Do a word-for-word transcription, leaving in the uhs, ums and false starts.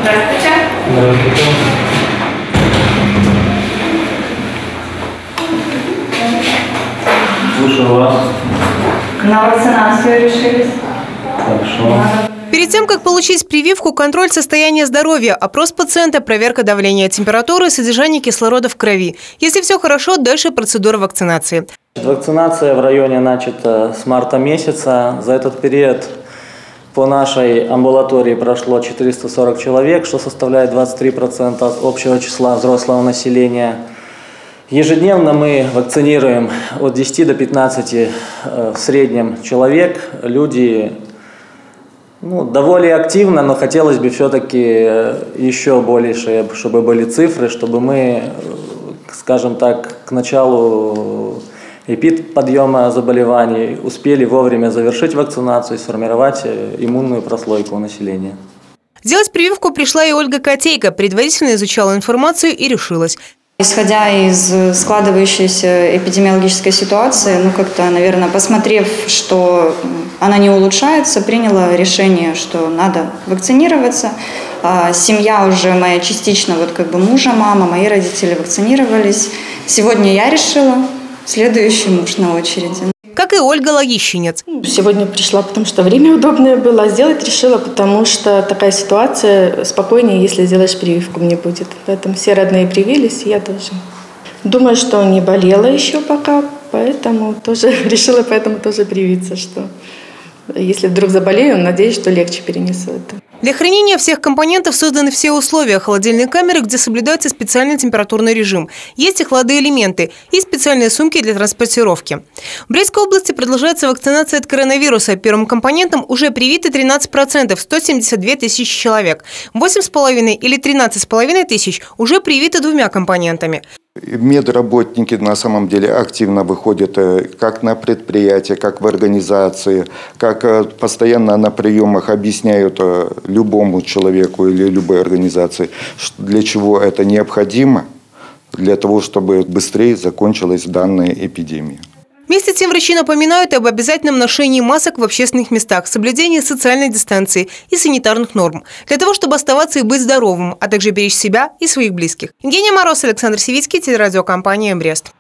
Здравствуйте. Здравствуйте. Слушаю вас. На вакцинацию решились? Хорошо. Перед тем, как получить прививку, контроль состояния здоровья, опрос пациента, проверка давления, температуры, содержание кислорода в крови. Если все хорошо, дальше процедура вакцинации. Вакцинация в районе начата с марта месяца. За этот период по нашей амбулатории прошло четыреста сорок человек, что составляет двадцать три процента от общего числа взрослого населения. Ежедневно мы вакцинируем от десяти до пятнадцати в среднем человек. Люди ну, довольно активно, но хотелось бы все-таки еще больше, чтобы были цифры, чтобы мы, скажем так, к началу эпидподъема заболеваний успели вовремя завершить вакцинацию и сформировать иммунную прослойку у населения. Делать прививку пришла и Ольга Котейко, предварительно изучала информацию и решилась. Исходя из складывающейся эпидемиологической ситуации, ну как-то, наверное, посмотрев, что она не улучшается, приняла решение, что надо вакцинироваться. Семья уже моя частично, вот как бы мужа, мама, мои родители вакцинировались. Сегодня я решила, следующий муж на очереди. Как и Ольга Логищенец. Сегодня пришла, потому что время удобное было. Сделать решила, потому что такая ситуация спокойнее, если сделаешь прививку, мне будет. Поэтому все родные привились, и я тоже. Думаю, что не болела еще пока, поэтому тоже решила поэтому тоже привиться, что если вдруг заболею, надеюсь, что легче перенесу это. Для хранения всех компонентов созданы все условия. Холодильные камеры, где соблюдается специальный температурный режим. Есть и хладоэлементы, и специальные сумки для транспортировки. В Брестской области продолжается вакцинация от коронавируса. Первым компонентом уже привиты тринадцать процентов, сто семьдесят две тысячи человек. восемь с половиной или тринадцать с половиной тысяч уже привиты двумя компонентами. Медработники на самом деле активно выходят как на предприятия, как в организации, как постоянно на приемах объясняют любому человеку или любой организации, для чего это необходимо, для того, чтобы быстрее закончилась данная эпидемия. Вместе с тем врачи напоминают об обязательном ношении масок в общественных местах, соблюдении социальной дистанции и санитарных норм, для того, чтобы оставаться и быть здоровым, а также беречь себя и своих близких. Евгения Мороз, Александр Сивицкий, телерадиокомпания «Брест».